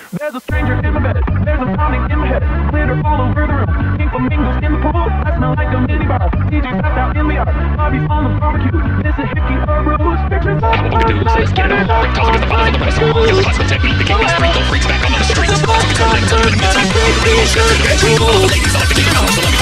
There's a stranger in my bed, there's a pounding in my head, glitter all over the room, pink flamingos in the pool, I smell like a minibar, DJ passed out in the yard, Bobby's on the barbecue, this a hickey or bruise, pictures of all we can do is let's get it on. Toss it in the bottles of the rest of all. Kill the classical technique, the king of the street, go freaks back on the streets. Ladies, I like to